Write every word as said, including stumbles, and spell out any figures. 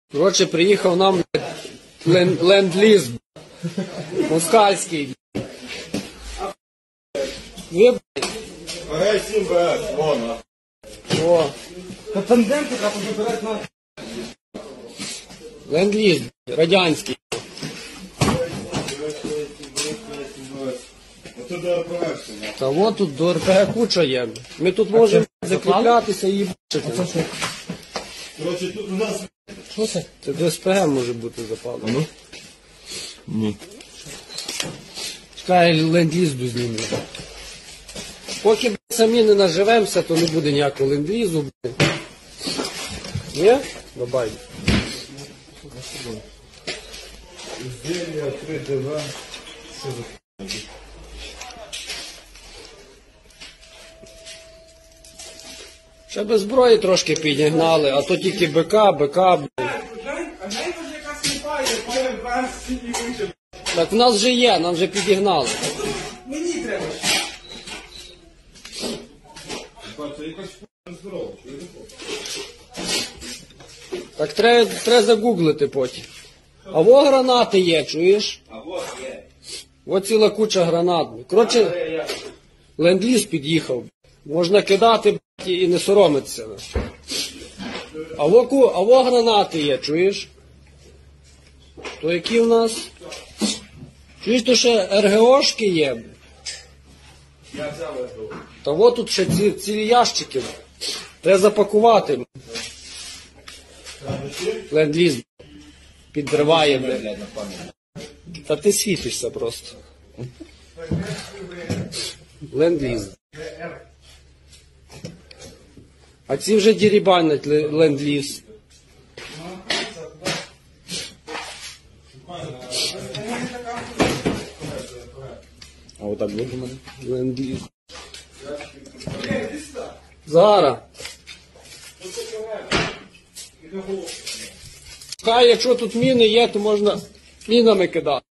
Коротше, приїхав нам лен- ленд-ліз москальський. Ви, блядь, Ага, сім БС, вон. о, Та тандем треба вибирати на... ленд-ліз, радянський. Оце до РПГ. Та от тут до РПГ куча є. Ми тут можемо закріплятися і їбачити. Коротше, тут у нас... Що це? Це до СПГ може бути запалено. Ні. Чекай, ленд-лізу знімемо. Поки блядь, самі не наживемося, то не буде ніякого ленд-лізу. блядь. Ні? Бабай. Ізделія, три ДВ. Що за... Ще без зброї трошки підігнали, а то тільки БК, БК, блядь. А знаєте, яка сліпа, я палю БС і вище. Так в нас вже є, нам вже підігнали. Мені треба ще. Це якась здорова. Так треба, треба загуглити потім. А во гранати є, чуєш? А вот є. От ціла куча гранат. Коротше, ленд-ліз під'їхав. Можна кидати блядь, і не соромитися. А во, ку- а во гранати є, чуєш? То які в нас? Чуєш, то ще РГОшки є. Я взяв РГО. Та от тут ще ці, цілі ящики. Треба запакувати. Ленд-ліз підриває, блядь. Та ти світишся просто. Ленд-ліз. А ці вже дірібанять ле- ленд-ліз. А отак буде у мене? Ленд-ліз. Зараз. Хай, якщо тут міни є, то можна мінами кидати.